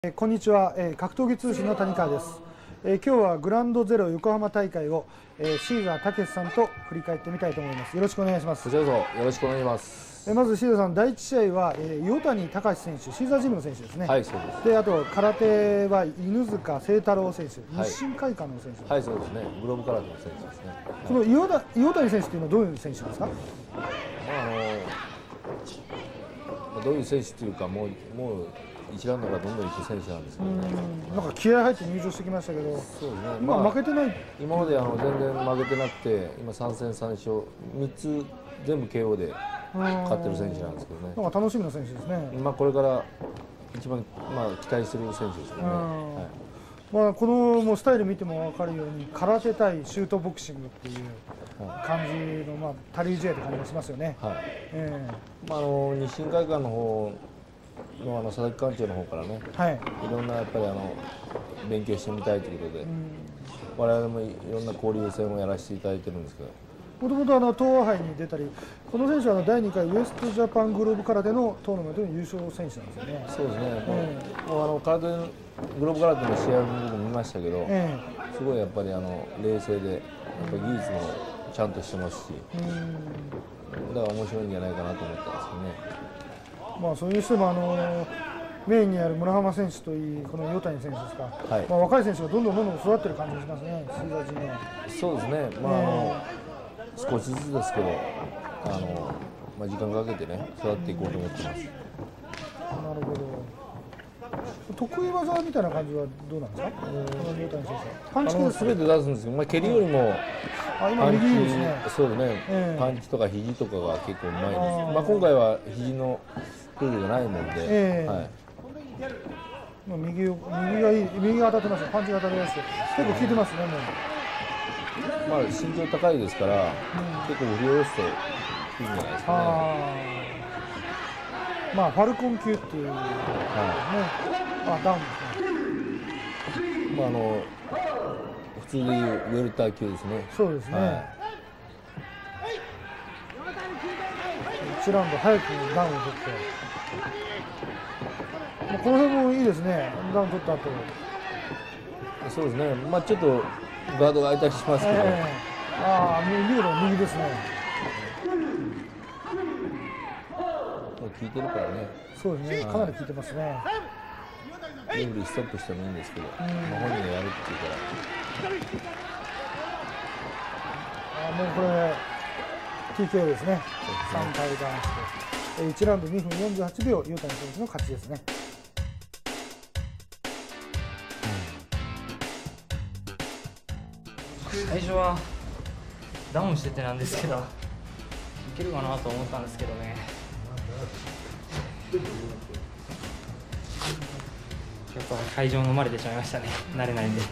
こんにちは、格闘技通信の谷川です。今日はグランドゼロ横浜大会を、シーザー武さんと振り返ってみたいと思います。よろしくお願いします。 こちらこそよろしくお願いします。 まずシーザーさん、第1試合は、岩谷隆選手、シーザージムの選手ですね。 はい、そうです。 で、あと空手は犬塚清太郎選手、日清会館の選手。 はい、そうですね。グローブ空手の選手ですね。 この岩谷選手というのはどういう選手なんですか？ どういう選手というか、もう一覧のからどんどん行く選手なんですけどね。 なんか気合入って入場してきましたけど、 そうですね。 今負けてない。 今まで全然負けてなくて、今3戦3勝、3つ全部 KO で勝ってる選手なんですけどね。 なんか楽しみな選手ですね。 これから一番期待してる選手ですよね。 このもうスタイル見ても分かるように空手対シュートボクシングっていう感じのタリージェって感じがしますよね。 はい。日清会館の方の佐々木館長の方からね、いろんなやっぱり勉強してみたいということで、我々もいろんな交流戦をやらせていただいてるんですけど。 もともと東亜杯に出たり、この選手は第2回ウエストジャパングローブ空手のトーナメントの優勝選手なんですよね。 そうですね。空手グローブ空手の試合も見ましたけど、すごいやっぱり冷静で、やっぱり技術もちゃんとしてますし、だから面白いんじゃないかなと思ったんですけどね。 それにしてもメインにある村浜選手といい、この岩谷選手ですか、若い選手がどんどん育ってる感じがしますね、シーザー陣は。そうですね。 少しずつですけど、時間かけてね、育っていこうと思ってます。なるほど。得意技みたいな感じはどうなんですか、この岩谷選手は。パンチ系すべて出すんですけど、蹴りよりも今右ですね。 そうですね。パンチとか肘とかが結構うまいです。今回は肘のルールがないもんで、 右が当たってますよ。パンチが当たりやすい。結構効いてますね。 身長高いですから、結構振り下ろすといいんじゃないですかね。 ファルコン級っていうね、ダウンですね。 普通でいうウェルター級ですね。 そうですね。1ラウンド早くダウンを取って、この辺もいいですね。ダウン取った後。 そうですね。ちょっとガードが空いたりしますけど。 右ですね。 効いてるからね。 そうですね。かなり効いてますね。 レフリーストップしてもいいんですけど、本人がやるっていうから。 もうこれ TKO ですね。3回ダウンして、1ラウンド2分48秒、岩谷選手の勝ちですね。 最初はダウンしててなんですけど、いけるかなと思ったんですけどね。やっぱ会場の生まれてしまいましたね。慣れないんで。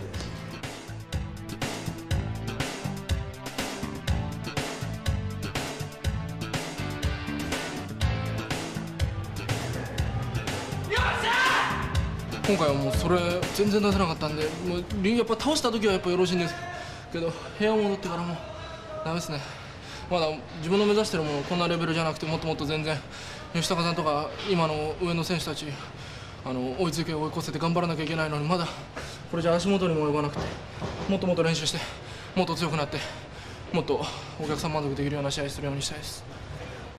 今回はもうそれ全然出せなかったんで、もうやっぱ倒した時はやっぱよろしいんですけど、部屋戻ってからもうダメですね。まだ自分の目指してるものこんなレベルじゃなくて、もっともっと全然吉高さんとか今の上の選手たち追いつけ追い越せて頑張らなきゃいけないのに、まだこれじゃ足元にも及ばなくて、もっともっと練習してもっと強くなって、もっとお客さん満足できるような試合するようにしたいです。